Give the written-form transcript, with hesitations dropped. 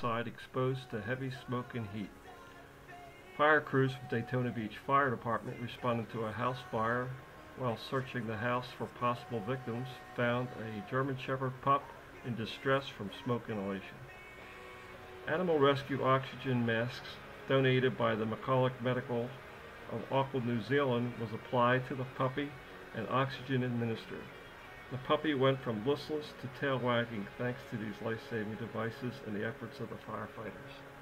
outside exposed to heavy smoke and heat. Fire crews from Daytona Beach Fire Department responded to a house fire. While searching the house for possible victims, found a German Shepherd pup in distress from smoke inhalation. Animal rescue oxygen masks donated by the McCulloch Medical of Auckland, New Zealand was applied to the puppy and oxygen administered. The puppy went from listless to tail wagging thanks to these life-saving devices and the efforts of the firefighters.